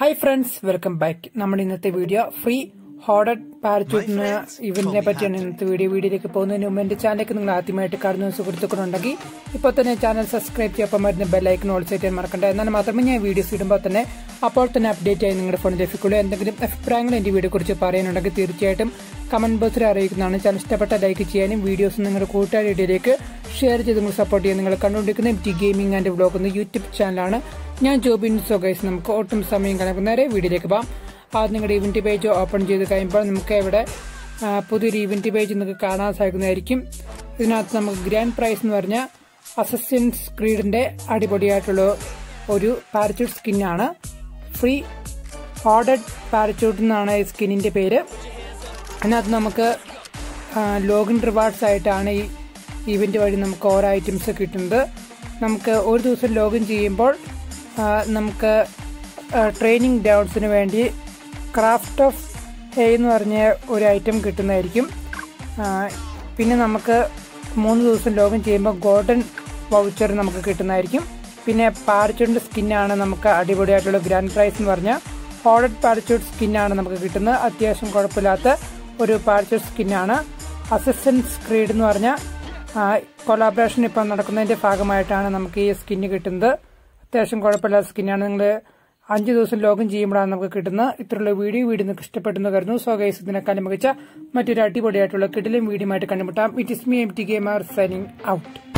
Hi friends, welcome back. നമ്മൾ ഇന്നത്തെ video free ഹോർഡഡ് പാരച്യൂട്ടിന് ഇവന്റിനെ പറ്റിയാണ് ഇന്നത്തെ വീഡിയോയിലേക്ക് പോകുന്നതിന് മുമ്പ് എന്റെ ചാനലിലേക്ക് നിങ്ങൾ ആദ്യമായിട്ട് കാണുന്ന സുഹൃത്തുക്കളുണ്ടെങ്കിൽ ഇപ്പോൾ തന്നെ ചാനൽ സബ്സ്ക്രൈബ് ചെയ്യാൻ മറന്ന് ബെൽ ഐക്കൺ ഓൾ സെറ്റ് ചെയ്യാൻ മറക്കണ്ട. എന്നാൽ മാത്രമേ ഞാൻ വീഡിയോസ് ഇടുമ്പോൾ തന്നെ അപ്പോൾ തന്നെ അപ്ഡേറ്റ് ആയി നിങ്ങളുടെ ഫോണിൽ ലഭിക്കുള്ളൂ. എന്തെങ്കിലും അഭിപ്രായങ്ങൾ എന്റെ വീഡിയോ കുറിച്ച് പറയാനുണ്ടെങ്കിൽ തീർച്ചയായിട്ടും കമന്റ് ബോക്സിൽ അറിയിക്കുന്നതാണ്. ചാനൽ ഇഷ്ടപ്പെട്ട ലൈക്ക് ചെയ്യാനും വീഡിയോസ് നിങ്ങളുടെ കൂട്ടുകാരിലേക്ക് ഷെയർ ചെയ്ത് നിങ്ങൾ സപ്പോർട്ട് ചെയ്യാൻ നിങ്ങൾ കണ്ടുകൊണ്ടിരിക്കുന്ന Mtgamingandvlog എന്ന യൂട്യൂബ് ചാനലാണ്. ഞാൻ ജോബിൻ. സോ ഗൈസ്, നമുക്ക് ഒട്ടും സമയം കളയാതെ നേരെ വീഡിയോയിലേക്ക് പോകാം. ആദ്യം നിങ്ങളുടെ ഇവന്റ് പേജ് ഓപ്പൺ ചെയ്ത് കഴിയുമ്പോൾ നമുക്ക് ഇവിടെ പുതിയൊരു ഇവന്റ് പേജ് നിങ്ങൾക്ക് കാണാൻ സാധിക്കുന്നതായിരിക്കും. ഇതിനകത്ത് നമുക്ക് ഗ്രാൻഡ് പ്രൈസ് എന്ന് പറഞ്ഞാൽ അസസിൻസ് ക്രീഡിന്റെ അടിപൊളിയായിട്ടുള്ള ഒരു പാരച്യൂട്ട് സ്കിന്നാണ്. ഫ്രീ ഹോർഡഡ് പാരച്യൂട്ട് എന്നാണ് ഈ സ്കിന്നിന്റെ പേര്. അതിനകത്ത് നമുക്ക് ലോഗിൻ റിവാർഡ്സ് ആയിട്ടാണ് ഈ ഇവന്റ് വഴി നമുക്ക് ഓരോ ഐറ്റംസ് കിട്ടുന്നത്. നമുക്ക് ഒരു ദിവസം ലോഗിൻ ചെയ്യുമ്പോൾ നമുക്ക് ട്രെയിനിങ് ഗ്രൗണ്ട്സിന് വേണ്ടി ക്രാഫ്റ്റ് ഓഫ് ഹേ എന്ന് പറഞ്ഞ ഒരു ഐറ്റം കിട്ടുന്നതായിരിക്കും. പിന്നെ നമുക്ക് 3 ദിവസം ലോഗിൻ ചെയ്യുമ്പോൾ ഗോൾഡൻ വൗച്ചർ നമുക്ക് കിട്ടുന്നതായിരിക്കും. പിന്നെ പാരച്യൂട്ടിൻ്റെ സ്കിന്നാണ് നമുക്ക് അടിപൊളിയായിട്ടുള്ള ഗ്രാൻഡ് പ്രൈസ് എന്ന് പറഞ്ഞാൽ ഹോർഡഡ് പാരച്യൂട്ട് സ്കിന്നാണ് നമുക്ക് കിട്ടുന്നത്. അത്യാവശ്യം കുഴപ്പമില്ലാത്ത ഒരു പാരച്യൂട്ട് സ്കിന്നാണ്. അസിസ്റ്റൻസ് ക്രീഡ് എന്ന് പറഞ്ഞാൽ കൊളാബറേഷൻ ഇപ്പം നടക്കുന്നതിന്റെ ഭാഗമായിട്ടാണ് നമുക്ക് ഈ സ്കിന്ന് കിട്ടുന്നത്. അത്യാവശ്യം കുഴപ്പമില്ലാത്ത സ്കിന്നാണ്. നിങ്ങൾ 5 ദിവസം ലോഗിൻ ചെയ്യുമ്പോഴാണ് നമുക്ക് കിട്ടുന്നത്. ഇത്രയുള്ള വീഡിയോ നിങ്ങൾക്ക് ഇഷ്ടപ്പെട്ടെന്ന് കരുതുന്നു. സോ ഗൈസ്, ഇതിനെക്കാളും മികച്ച മറ്റൊരു അടിപൊളിയായിട്ടുള്ള കിടിലൻ വീഡിയോ ആയിട്ട് കണ്ടുമുട്ടാം. It is me Mtgamerz signing out.